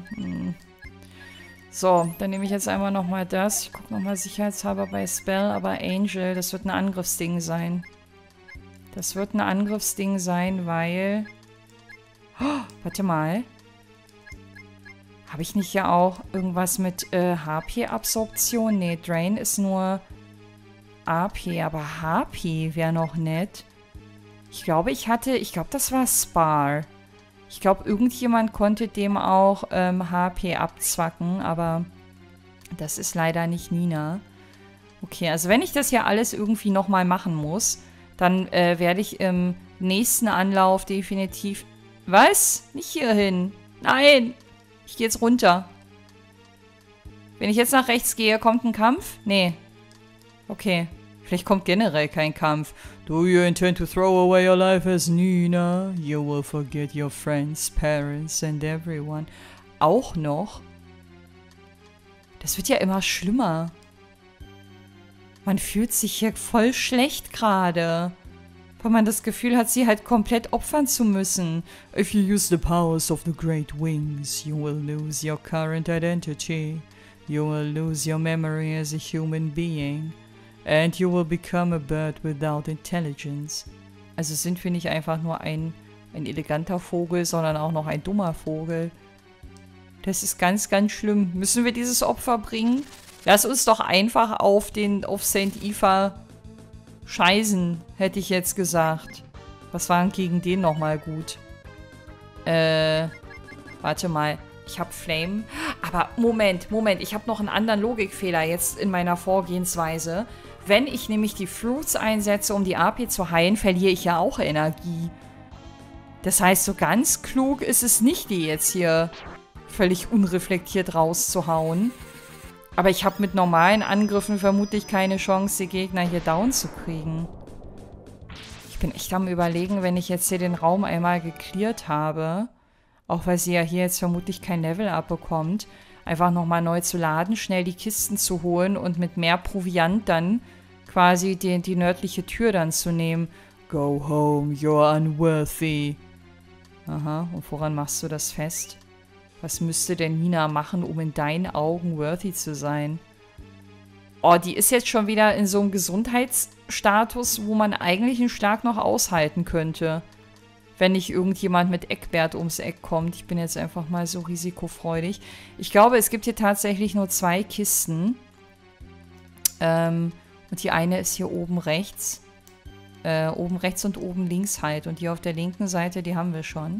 So, dann nehme ich jetzt einmal nochmal das. Ich gucke nochmal sicherheitshalber bei Spell, aber Angel, das wird ein Angriffsding sein. Das wird ein Angriffsding sein, weil... Oh, warte mal. Habe ich nicht ja auch irgendwas mit HP-Absorption? Nee, Drain ist nur AP, aber HP wäre noch nett. Ich glaube, das war Spar. Ich glaube, irgendjemand konnte dem auch HP abzwacken, aber das ist leider nicht Nina. Okay, also wenn ich das hier alles irgendwie nochmal machen muss, dann werde ich im nächsten Anlauf definitiv... Was? Nicht hier hin. Nein! Ich gehe jetzt runter. Wenn ich jetzt nach rechts gehe, kommt ein Kampf? Nee. Okay. Vielleicht kommt generell kein Kampf. Do you intend to throw away your life as Nina? You will forget your friends, parents and everyone. Auch noch? Das wird ja immer schlimmer. Man fühlt sich hier voll schlecht gerade. Weil man das Gefühl hat, sie halt komplett opfern zu müssen. If you use the powers of the great wings, you will lose your current identity. You will lose your memory as a human being. And you will become a bird without intelligence. Also sind wir nicht einfach nur ein eleganter Vogel, sondern auch noch ein dummer Vogel. Das ist ganz, ganz schlimm. Müssen wir dieses Opfer bringen? Lass uns doch einfach auf St. Eva scheißen, hätte ich jetzt gesagt. Was war denn gegen den nochmal gut? Warte mal. Ich habe Flame. Aber Moment. Ich habe noch einen anderen Logikfehler jetzt in meiner Vorgehensweise. Wenn ich nämlich die Fruits einsetze, um die AP zu heilen, verliere ich ja auch Energie. Das heißt, so ganz klug ist es nicht, die jetzt hier völlig unreflektiert rauszuhauen. Aber ich habe mit normalen Angriffen vermutlich keine Chance, die Gegner hier down zu kriegen. Ich bin echt am Überlegen, wenn ich jetzt hier den Raum einmal gecleart habe, auch weil sie ja hier jetzt vermutlich kein Level-Up bekommt, einfach nochmal neu zu laden, schnell die Kisten zu holen und mit mehr Proviant dann quasi die nördliche Tür dann zu nehmen. Go home, you're unworthy. Aha, und woran machst du das fest? Was müsste denn Nina machen, um in deinen Augen worthy zu sein? Oh, die ist jetzt schon wieder in so einem Gesundheitsstatus, wo man eigentlich einen Schlag noch aushalten könnte. Wenn nicht irgendjemand mit Eckbert ums Eck kommt. Ich bin jetzt einfach mal so risikofreudig. Ich glaube, es gibt hier tatsächlich nur 2 Kisten. Und die eine ist hier oben rechts. Oben rechts und oben links halt. Und die auf der linken Seite, die haben wir schon.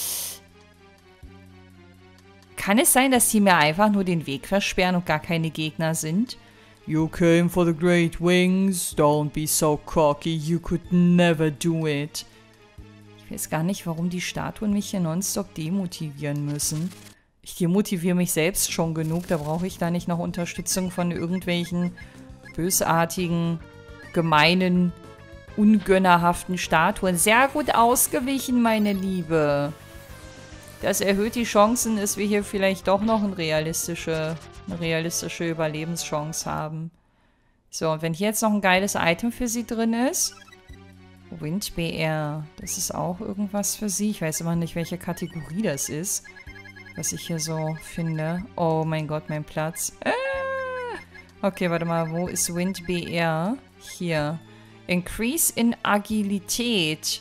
Kann es sein, dass sie mir einfach nur den Weg versperren und gar keine Gegner sind? You came for the great wings. Don't be so cocky. You could never do it. Ich weiß gar nicht, warum die Statuen mich hier nonstop demotivieren müssen. Ich demotiviere mich selbst schon genug. Da brauche ich da nicht noch Unterstützung von irgendwelchen bösartigen, gemeinen, ungönnerhaften Statuen. Sehr gut ausgewichen, meine Liebe. Das erhöht die Chancen, dass wir hier vielleicht doch noch eine realistische Überlebenschance haben. So, und wenn hier jetzt noch ein geiles Item für sie drin ist. Wind BR. Das ist auch irgendwas für sie. Ich weiß immer nicht, welche Kategorie das ist. Was ich hier so finde. Oh mein Gott, mein Platz. Okay, warte mal. Wo ist Wind BR? Hier. Increase in Agilität.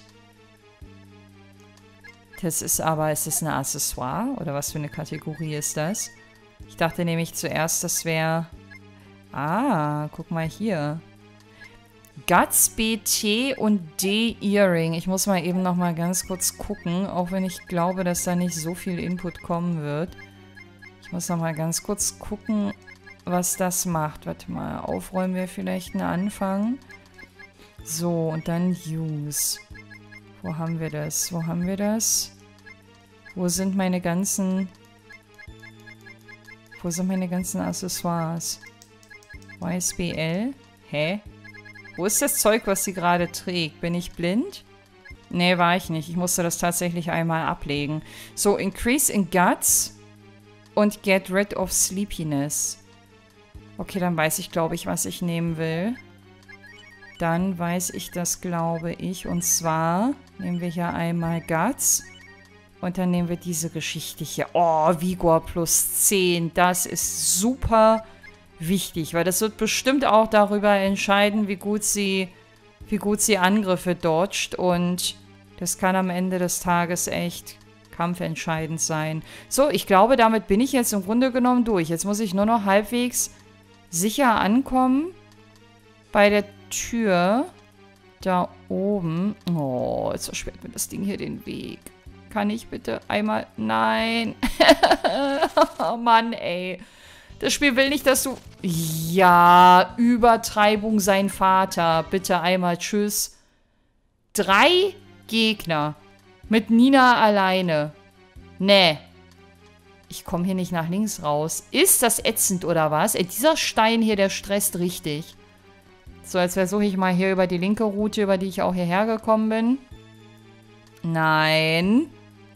Das ist aber, ist das ein Accessoire? Oder was für eine Kategorie ist das? Ich dachte nämlich zuerst, das wäre... Ah, guck mal hier. Guts, BT und D Earring. Ich muss mal eben noch mal ganz kurz gucken, auch wenn ich glaube, dass da nicht so viel Input kommen wird. Ich muss noch mal ganz kurz gucken, was das macht. Warte mal, aufräumen wir vielleicht einen Anfang. So, und dann Use. Wo haben wir das? Wo haben wir das? Wo sind meine ganzen... Wo sind meine ganzen Accessoires? YSBL? Hä? Wo ist das Zeug, was sie gerade trägt? Bin ich blind? Nee, war ich nicht. Ich musste das tatsächlich einmal ablegen. So, Increase in Guts und Get rid of Sleepiness. Okay, dann weiß ich, glaube ich, was ich nehmen will. Dann weiß ich das, glaube ich. Und zwar nehmen wir hier einmal Guts. Und dann nehmen wir diese Geschichte hier. Oh, Vigor plus 10. Das ist super wichtig, weil das wird bestimmt auch darüber entscheiden, wie gut sie Angriffe dodgt. Und das kann am Ende des Tages echt kampfentscheidend sein. So, ich glaube, damit bin ich jetzt im Grunde genommen durch. Jetzt muss ich nur noch halbwegs sicher ankommen bei der Tür da oben. Oh, jetzt erschwert mir das Ding hier den Weg. Kann ich bitte einmal... Nein. Oh Mann, ey. Das Spiel will nicht, dass du... Ja, Übertreibung sein Vater. Bitte einmal tschüss. 3 Gegner. Mit Nina alleine. Nee. Ich komme hier nicht nach links raus. Ist das ätzend oder was? Ey, dieser Stein hier, der stresst richtig. So, jetzt versuche ich mal hier über die linke Route, über die ich auch hierher gekommen bin. Nein.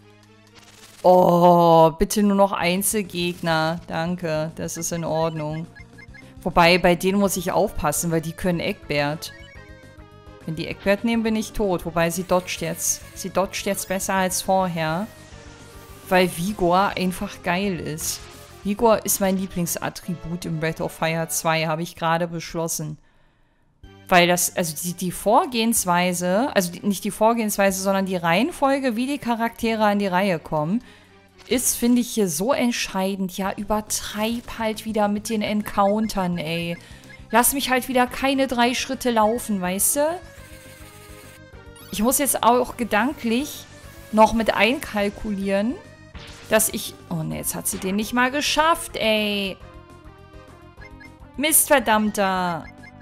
Oh, bitte nur noch Einzelgegner. Danke, das ist in Ordnung. Wobei, bei denen muss ich aufpassen, weil die können Eckbert. Wenn die Eckbert nehmen, bin ich tot. Wobei, sie dodgt jetzt. Sie dodgt jetzt besser als vorher. Weil Vigor einfach geil ist. Vigor ist mein Lieblingsattribut im Breath of Fire 2, habe ich gerade beschlossen. Weil das, also die Vorgehensweise, also nicht die Vorgehensweise, sondern die Reihenfolge, wie die Charaktere an die Reihe kommen, ist, finde ich, hier so entscheidend. Ja, übertreib halt wieder mit den Encountern, ey. Lass mich halt wieder keine 3 Schritte laufen, weißt du? Ich muss jetzt auch gedanklich noch mit einkalkulieren, dass ich... Oh ne, jetzt hat sie den nicht mal geschafft, ey. Mist, verdammter.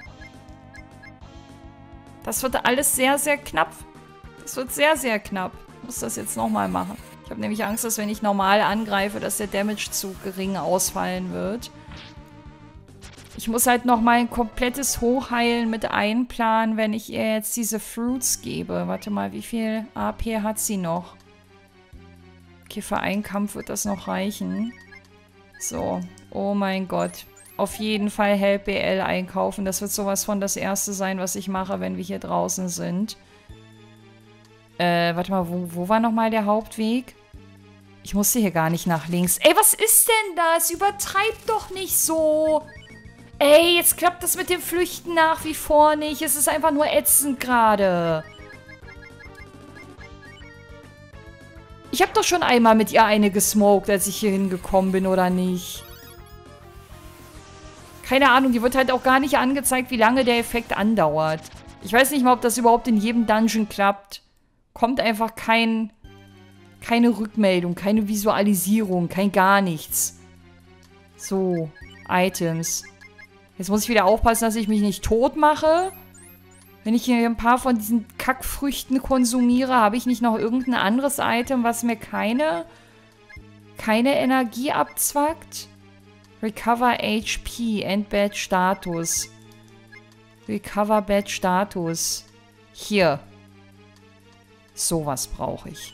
Das wird alles sehr, sehr knapp. Das wird sehr, sehr knapp. Ich muss das jetzt nochmal machen. Ich habe nämlich Angst, dass wenn ich normal angreife, dass der Damage zu gering ausfallen wird. Ich muss halt nochmal ein komplettes Hochheilen mit einplanen, wenn ich ihr jetzt diese Fruits gebe. Warte mal, wie viel AP hat sie noch? Okay, für einen Kampf wird das noch reichen. So. Oh mein Gott. Auf jeden Fall Help BL einkaufen. Das wird sowas von das Erste sein, was ich mache, wenn wir hier draußen sind. Warte mal, wo war nochmal der Hauptweg? Ich musste hier gar nicht nach links. Ey, was ist denn das? Übertreib doch nicht so. Ey, jetzt klappt das mit dem Flüchten nach wie vor nicht. Es ist einfach nur ätzend gerade. Ich habe doch schon einmal mit ihr eine gesmoked, als ich hier hingekommen bin, oder nicht? Keine Ahnung, die wird halt auch gar nicht angezeigt, wie lange der Effekt andauert. Ich weiß nicht mal, ob das überhaupt in jedem Dungeon klappt. Kommt einfach keine Rückmeldung, keine Visualisierung, kein gar nichts. So, Items. Jetzt muss ich wieder aufpassen, dass ich mich nicht tot mache. Wenn ich hier ein paar von diesen Kackfrüchten konsumiere, habe ich nicht noch irgendein anderes Item, was mir keine Energie abzwackt? Recover HP, End Bad Status. Recover Bad Status. Hier. Sowas brauche ich.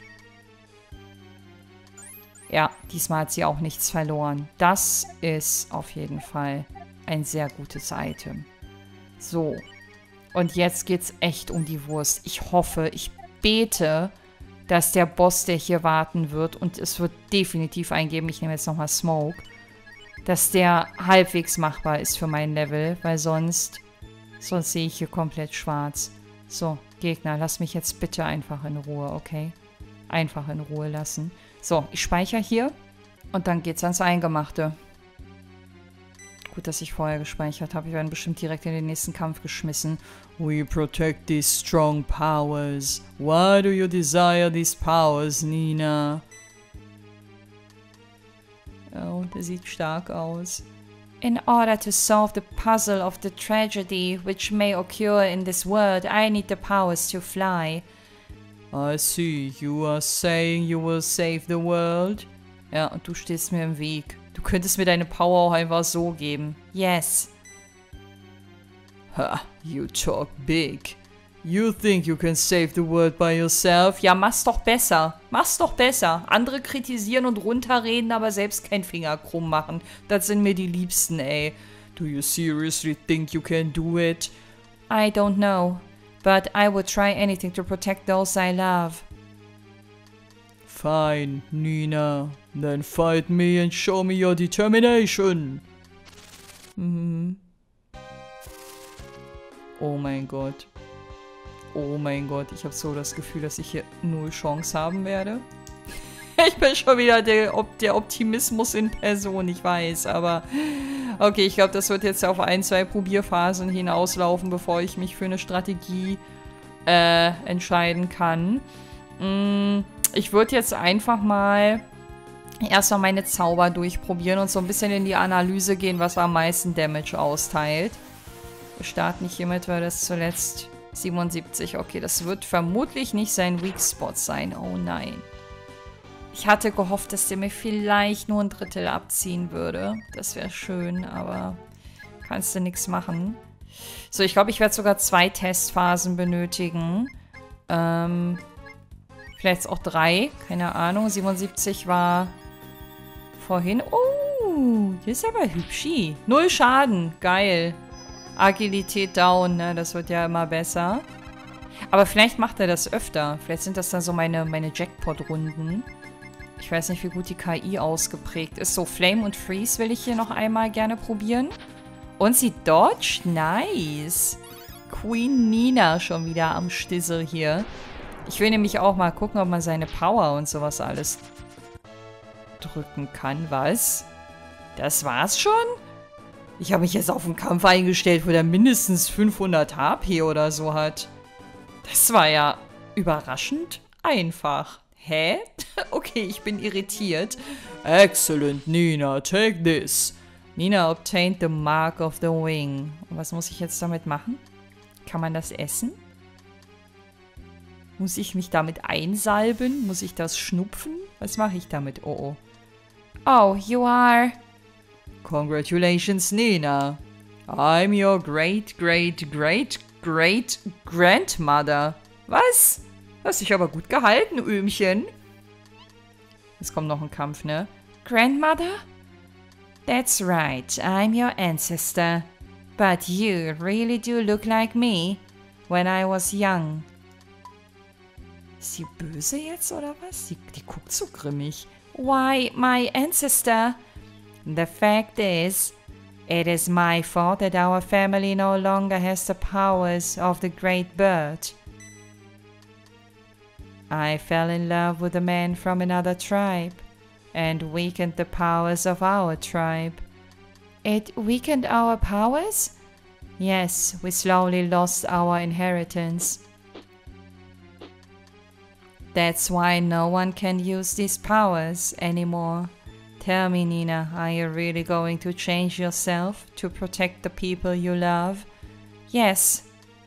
Ja, diesmal hat sie auch nichts verloren. Das ist auf jeden Fall ein sehr gutes Item. So. Und jetzt geht's echt um die Wurst. Ich hoffe, ich bete, dass der Boss, der hier warten wird, und es wird definitiv eingeben, ich nehme jetzt nochmal Smoke, dass der halbwegs machbar ist für mein Level, weil sonst sehe ich hier komplett schwarz. So, Gegner, lass mich jetzt bitte einfach in Ruhe, okay? Einfach in Ruhe lassen. So, ich speichere hier und dann geht's ans Eingemachte. Gut, dass ich vorher gespeichert habe. Ich werde bestimmt direkt in den nächsten Kampf geschmissen. We protect these strong powers. Why do you desire these powers, Nina? Oh, der sieht stark aus. In order to solve the puzzle of the tragedy which may occur in this world, I need the powers to fly. I see. You are saying you will save the world? Ja, und du stehst mir im Weg. Du könntest mir deine Power auch einfach so geben. Yes. Ha, you talk big. You think you can save the world by yourself? Ja, mach's doch besser. Mach's doch besser. Andere kritisieren und runterreden, aber selbst kein Finger krumm machen. Das sind mir die Liebsten, ey. Do you seriously think you can do it? I don't know. But I would try anything to protect those I love. Fine, Nina. Then fight me and show me your determination. Mhm. Oh mein Gott. Oh mein Gott, ich habe so das Gefühl, dass ich hier 0 Chance haben werde. Ich bin schon wieder der Optimismus in Person, ich weiß, aber... Okay, ich glaube, das wird jetzt auf 1, 2 Probierphasen hinauslaufen, bevor ich mich für eine Strategie entscheiden kann. Ich würde jetzt einfach mal erstmal meine Zauber durchprobieren und so ein bisschen in die Analyse gehen, was am meisten Damage austeilt. Wir starten hiermit, weil das zuletzt 77. Okay, das wird vermutlich nicht sein Weak Spot sein. Oh nein. Ich hatte gehofft, dass der mir vielleicht nur ein Drittel abziehen würde. Das wäre schön, aber kannst du nichts machen. So, ich glaube, ich werde sogar 2 Testphasen benötigen. Vielleicht auch 3. Keine Ahnung. 77 war vorhin. Oh, das ist aber hübschi. 0 Schaden. Geil. Agilität down, ne? Das wird ja immer besser. Aber vielleicht macht er das öfter. Vielleicht sind das dann so meine Jackpot-Runden. Ich weiß nicht, wie gut die KI ausgeprägt ist. So, Flame und Freeze will ich hier noch einmal gerne probieren. Und sie dodgt. Nice. Queen Nina schon wieder am Stissel hier. Ich will nämlich auch mal gucken, ob man seine Power und sowas alles drücken kann. Was? Das war's schon? Ich habe mich jetzt auf einen Kampf eingestellt, wo der mindestens 500 HP oder so hat. Das war ja überraschend einfach. Hä? Okay, ich bin irritiert. Excellent, Nina. Take this. Nina obtained the mark of the wing. Und was muss ich jetzt damit machen? Kann man das essen? Muss ich mich damit einsalben? Muss ich das schnupfen? Was mache ich damit? Oh, oh. Oh, you are... Congratulations, Nina. I'm your great-great-great-great-grandmother. Was? Hast dich aber gut gehalten, Öhmchen. Jetzt kommt noch ein Kampf, ne? Grandmother? That's right, I'm your ancestor. But you really do look like me when I was young. Ist sie böse jetzt, oder was? Die guckt so grimmig. Why, my ancestor? The fact is, it is my fault that our family no longer has the powers of the great bird. I fell in love with a man from another tribe and weakened the powers of our tribe. It weakened our powers? Yes, we slowly lost our inheritance. That's why no one can use these powers anymore. Tell me, Nina, are you really going to change yourself to protect the people you love? Yes.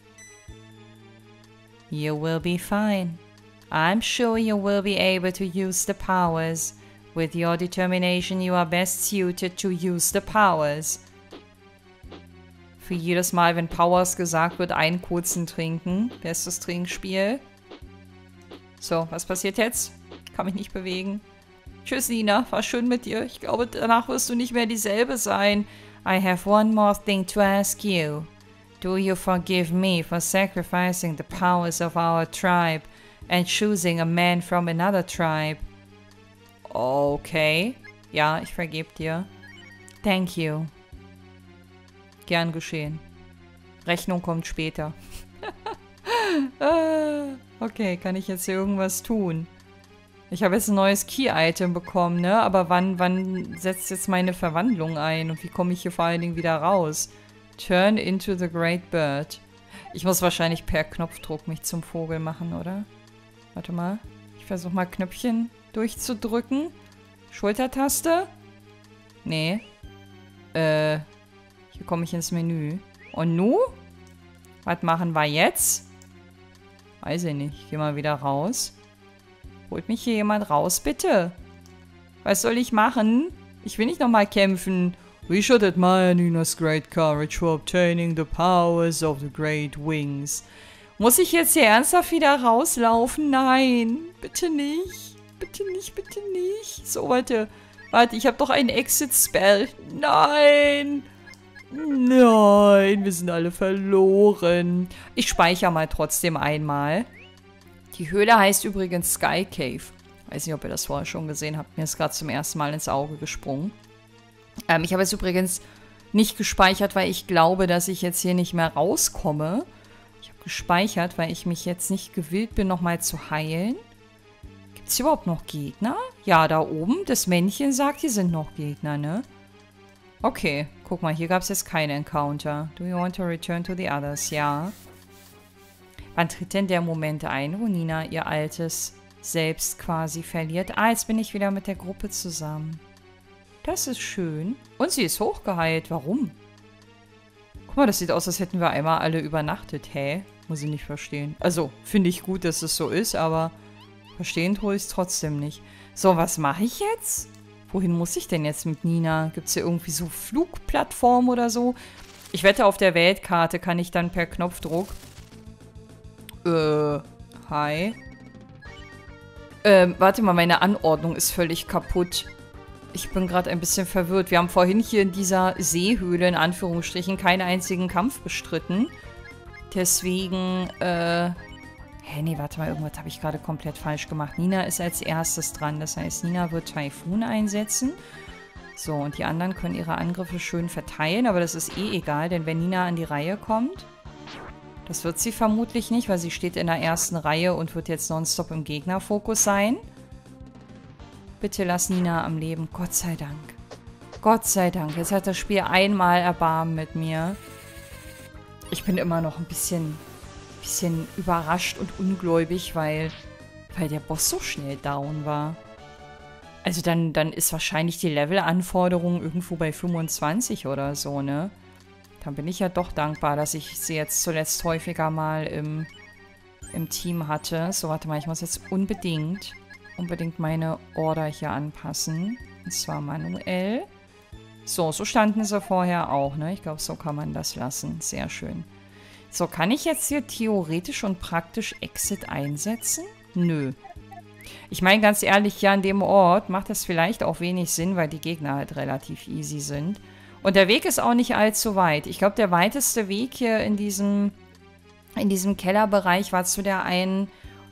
You will be fine. I'm sure you will be able to use the powers. With your determination, you are best suited to use the powers. Für jedes Mal, wenn Powers gesagt wird, einen kurzen trinken. Bestes Trinkspiel. So, was passiert jetzt? Ich kann mich nicht bewegen. Tschüss, Nina. War schön mit dir. Ich glaube, danach wirst du nicht mehr dieselbe sein. I have one more thing to ask you. Do you forgive me for sacrificing the powers of our tribe and choosing a man from another tribe? Okay. Ja, ich vergebe dir. Thank you. Gern geschehen. Rechnung kommt später. Okay, kann ich jetzt hier irgendwas tun? Ich habe jetzt ein neues Key-Item bekommen, ne? Aber wann setzt jetzt meine Verwandlung ein? Und wie komme ich hier vor allen Dingen wieder raus? Turn into the Great Bird. Ich muss wahrscheinlich per Knopfdruck mich zum Vogel machen, oder? Warte mal. Ich versuche mal Knöpfchen durchzudrücken. Schultertaste? Nee. Hier komme ich ins Menü. Und nu? Was machen wir jetzt? Weiß ich nicht. Ich gehe mal wieder raus. Holt mich hier jemand raus, bitte? Was soll ich machen? Ich will nicht nochmal kämpfen. We should admire Nina's great courage for obtaining the powers of the great wings. Muss ich jetzt hier ernsthaft wieder rauslaufen? Nein. Bitte nicht. Bitte nicht, bitte nicht. So, warte. Warte, ich habe doch einen Exit-Spell. Nein. Nein, wir sind alle verloren. Ich speichere mal trotzdem einmal. Die Höhle heißt übrigens Sky Cave. Weiß nicht, ob ihr das vorher schon gesehen habt. Mir ist gerade zum ersten Mal ins Auge gesprungen. Ich habe es übrigens nicht gespeichert, weil ich glaube, dass ich jetzt hier nicht mehr rauskomme. Ich habe gespeichert, weil ich mich jetzt nicht gewillt bin, nochmal zu heilen. Gibt es überhaupt noch Gegner? Ja, da oben, das Männchen sagt, hier sind noch Gegner, ne? Okay, guck mal, hier gab es jetzt keine Encounter. Do you want to return to the others? Ja. Wann tritt denn der Moment ein, wo Nina ihr altes Selbst quasi verliert? Ah, jetzt bin ich wieder mit der Gruppe zusammen. Das ist schön. Und sie ist hochgeheilt. Warum? Guck mal, das sieht aus, als hätten wir einmal alle übernachtet. Hä? Muss ich nicht verstehen. Also, finde ich gut, dass es so ist, aber verstehen tue ich es trotzdem nicht. So, was mache ich jetzt? Wohin muss ich denn jetzt mit Nina? Gibt es hier irgendwie so Flugplattformen oder so? Ich wette, auf der Weltkarte kann ich dann per Knopfdruck... hi. Warte mal, meine Anordnung ist völlig kaputt. Ich bin gerade ein bisschen verwirrt. Wir haben vorhin hier in dieser Seehöhle, in Anführungsstrichen, keinen einzigen Kampf bestritten. Deswegen, hä, nee, warte mal, irgendwas habe ich gerade komplett falsch gemacht. Nina ist als erstes dran. Das heißt, Nina wird Taifun einsetzen. So, und die anderen können ihre Angriffe schön verteilen, aber das ist eh egal, denn wenn Nina an die Reihe kommt, das wird sie vermutlich nicht, weil sie steht in der ersten Reihe und wird jetzt nonstop im Gegnerfokus sein. Bitte lass Nina am Leben. Gott sei Dank. Gott sei Dank. Jetzt hat das Spiel einmal Erbarmen mit mir. Ich bin immer noch ein bisschen überrascht und ungläubig, weil der Boss so schnell down war. Also dann ist wahrscheinlich die Levelanforderung irgendwo bei 25 oder so, ne? Dann bin ich ja doch dankbar, dass ich sie jetzt zuletzt häufiger mal im Team hatte. So, warte mal, ich muss jetzt unbedingt meine Order hier anpassen. Und zwar manuell. So standen sie vorher auch, ne? Ich glaube, so kann man das lassen. Sehr schön. So, kann ich jetzt hier theoretisch und praktisch Exit einsetzen? Nö. Ich meine, ganz ehrlich, hier an dem Ort macht das vielleicht auch wenig Sinn, weil die Gegner halt relativ easy sind. Und der Weg ist auch nicht allzu weit. Ich glaube, der weiteste Weg hier in diesem Kellerbereich war zu der einen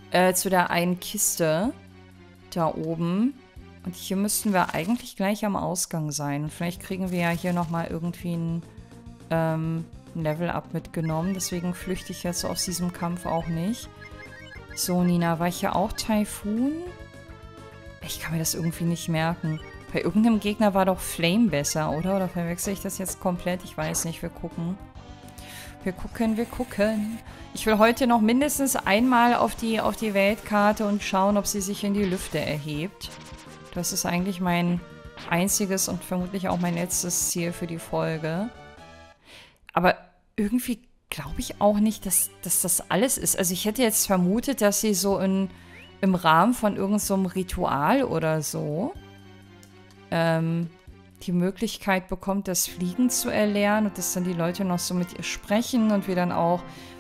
Kiste da oben. Und hier müssten wir eigentlich gleich am Ausgang sein. Und vielleicht kriegen wir ja hier nochmal irgendwie ein Level-Up mitgenommen. Deswegen flüchte ich jetzt aus diesem Kampf auch nicht. So, Nina, war ich hier auch Taifun? Ich kann mir das irgendwie nicht merken. Bei irgendeinem Gegner war doch Flame besser, oder? Oder verwechsel ich das jetzt komplett? Ich weiß nicht, wir gucken. Wir gucken. Ich will heute noch mindestens einmal auf die Weltkarte und schauen, ob sie sich in die Lüfte erhebt. Das ist eigentlich mein einziges und vermutlich auch mein letztes Ziel für die Folge. Aber irgendwie glaube ich auch nicht, dass das alles ist. Also ich hätte jetzt vermutet, dass sie so im Rahmen von irgend so einem Ritual oder so die Möglichkeit bekommt, das Fliegen zu erlernen und dass dann die Leute noch so mit ihr sprechen und wir dann auch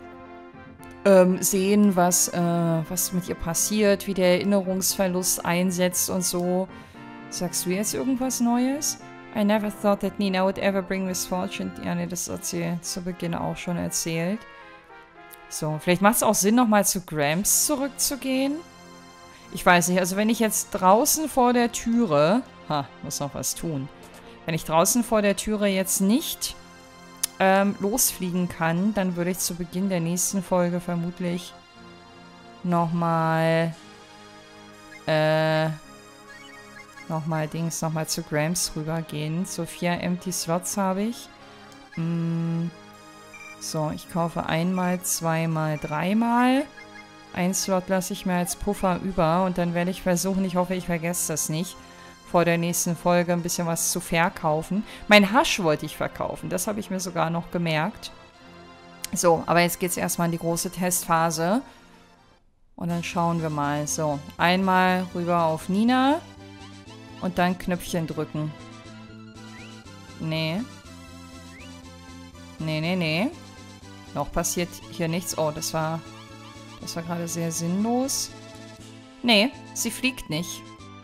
sehen, was mit ihr passiert, wie der Erinnerungsverlust einsetzt und so. Sagst du jetzt irgendwas Neues? I never thought that Nina would ever bring misfortune. Ja, ne, das hat sie zu Beginn auch schon erzählt. So, vielleicht macht es auch Sinn, nochmal zu Gramps zurückzugehen. Ich weiß nicht, also wenn ich jetzt draußen vor der Türe... muss noch was tun. Wenn ich draußen vor der Türe jetzt nicht losfliegen kann, dann würde ich zu Beginn der nächsten Folge vermutlich nochmal zu Gramps rübergehen. So 4 Empty Slots habe ich. So, ich kaufe einmal, zweimal, dreimal. Ein Slot lasse ich mir als Puffer über und dann werde ich versuchen, ich hoffe, ich vergesse das nicht, vor der nächsten Folge ein bisschen was zu verkaufen. Mein Hasch wollte ich verkaufen, das habe ich mir sogar noch gemerkt. So, aber jetzt geht es erstmal in die große Testphase. Und dann schauen wir mal. So, einmal rüber auf Nina und dann Knöpfchen drücken. Nee. Nee. Noch passiert hier nichts. Oh, das war gerade sehr sinnlos. Nee, sie fliegt nicht.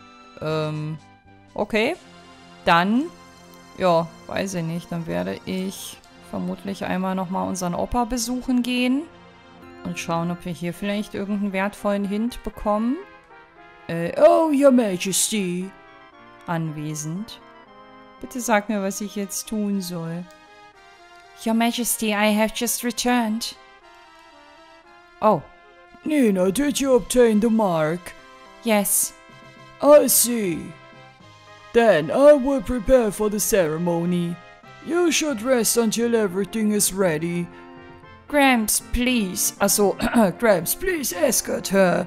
Okay. Dann, ja, weiß ich nicht. Dann werde ich vermutlich einmal nochmal unseren Opa besuchen gehen. Und schauen, ob wir hier vielleicht irgendeinen wertvollen Hint bekommen. Oh, Your Majesty. Anwesend. Bitte sag mir, was ich jetzt tun soll. Your Majesty, I have just returned. Oh. Nina, did you obtain the mark? Yes. I see. Then I will prepare for the ceremony. You should rest until everything is ready. Gramps, please. Also, Gramps, please escort her.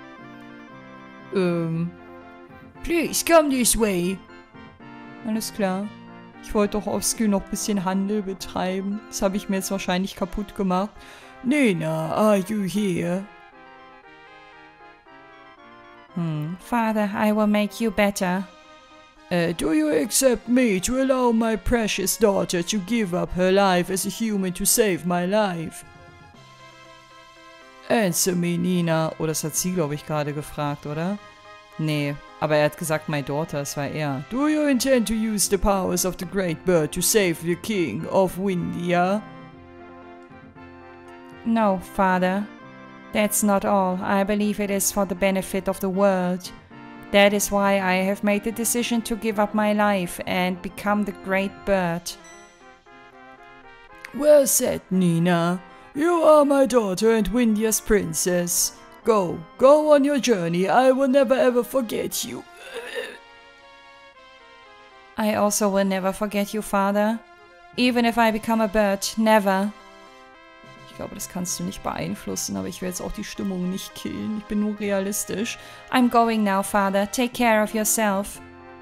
Please come this way. Alles klar. Ich wollte doch auf Skill noch ein bisschen Handel betreiben. Das habe ich mir jetzt wahrscheinlich kaputt gemacht. Nina, are you here? Father, I will make you better. Do you accept me to allow my precious daughter to give up her life as a human to save my life? Answer me, Nina. Oh, das hat sie, glaube ich, gerade gefragt, oder? Nee, aber er hat gesagt, my daughter, das war er. Do you intend to use the powers of the Great Bird to save the King of Windia? No, Father. That's not all. I believe it is for the benefit of the world. That is why I have made the decision to give up my life and become the Great Bird. Well said, Nina. You are my daughter and Windia's princess. Go on your journey. I will never ever forget you. I also will never forget you, Father. Even if I become a bird, never. Ich glaube, das kannst du nicht beeinflussen, aber ich will jetzt auch die Stimmung nicht killen. Ich bin nur realistisch. I'm going now, Father. Take care of yourself.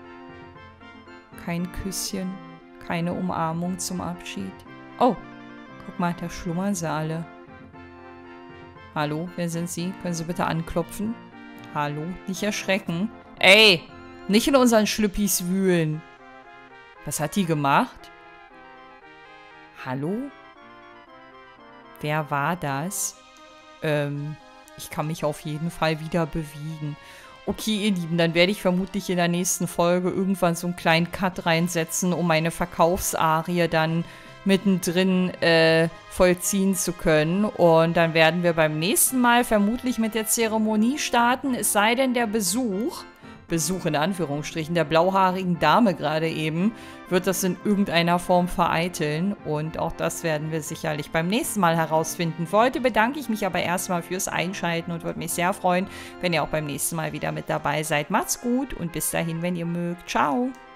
Kein Küsschen, keine Umarmung zum Abschied. Oh, guck mal, da schlummern sie alle. Hallo, wer sind Sie? Können Sie bitte anklopfen? Hallo, nicht erschrecken. Ey, nicht in unseren Schlüppis wühlen. Was hat die gemacht? Hallo? Wer war das? Ich kann mich auf jeden Fall wieder bewegen. Okay, ihr Lieben, dann werde ich vermutlich in der nächsten Folge irgendwann so einen kleinen Cut reinsetzen, um meine Verkaufsarie dann mittendrin vollziehen zu können. Und dann werden wir beim nächsten Mal vermutlich mit der Zeremonie starten, es sei denn der Besuch in Anführungsstrichen, der blauhaarigen Dame gerade eben, wird das in irgendeiner Form vereiteln. Und auch das werden wir sicherlich beim nächsten Mal herausfinden. Für heute bedanke ich mich aber erstmal fürs Einschalten und würde mich sehr freuen, wenn ihr auch beim nächsten Mal wieder mit dabei seid. Macht's gut und bis dahin, wenn ihr mögt. Ciao!